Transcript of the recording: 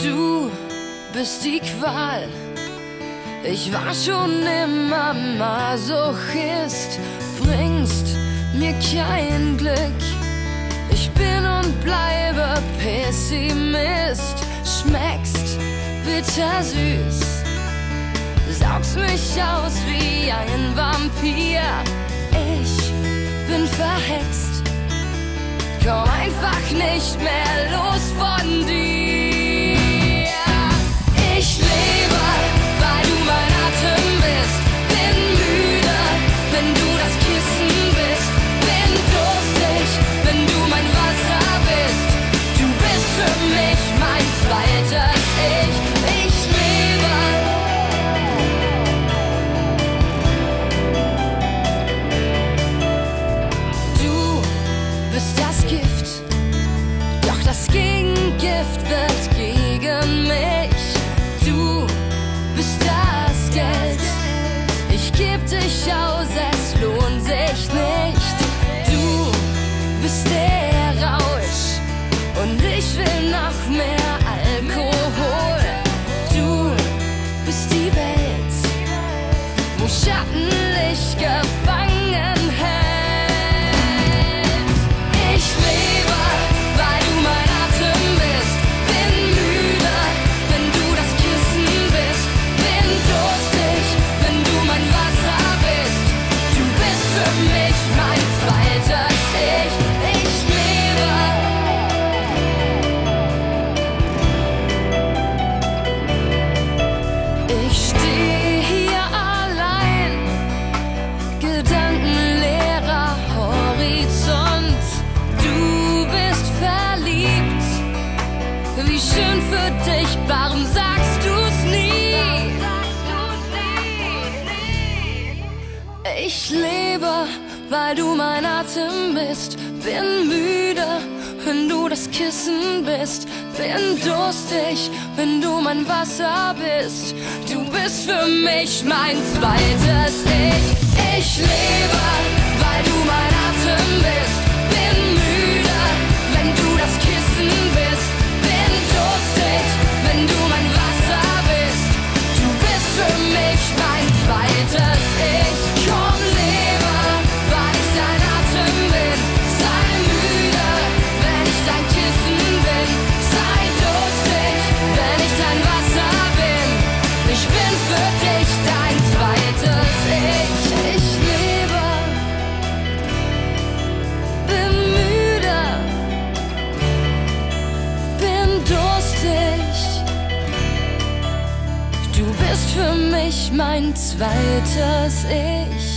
Du bist die Qual. Ich war schon immer Masochist, bringst mir kein Glück. Ich bin und bleibe Pessimist, schmeckst bittersüß, saugst mich aus wie ein Vampir. Ich bin verhext, komm einfach nicht mehr los von dir. Ich lebe, weil du mein Atem bist, bin müde, wenn du das Kissen bist, bin durstig, wenn du mein Wasser bist. Du bist für mich mein zweites Ich. Ich lebe. Du bist das Gift, doch das Gegengift wird gegen mich. Du bist das Geld, ich geb dich aus, es lohnt sich nicht. Du bist der Rausch und ich will noch mehr Alkohol. Du bist die Welt, wo Schattenlicht gefangen hält. Ich lebe, weil du mein Atem bist, bin müde, wenn du das Kissen bist, bin durstig, wenn du mein Wasser bist. Du bist für mich mein zweites Ich. Ich lebe. Ich stehe hier allein, gedankenleerer Horizont. Du bist verliebt, wie schön für dich, warum sagst du's nie? Ich lebe, weil du mein Atem bist, bin müde, wenn du das Kissen bist, bin durstig, wenn du mein Wasser bist. Du bist für mich mein zweites Ich. Ich lebe, weil du mein Atem bist, bin müde, wenn du das Kissen bist, bin durstig, wenn du mein Wasser bist. Du bist für mich mein zweites Ich. Komm, lebe, weil ich dein Atem bin. Sei müde, wenn ich dein Kissen bin. Sei durstig, wenn ich dein Wasser bin. Ich bin für dich dein zweites Ich. Ich lebe, bin müde, bin durstig. Du bist für mich mein zweites Ich.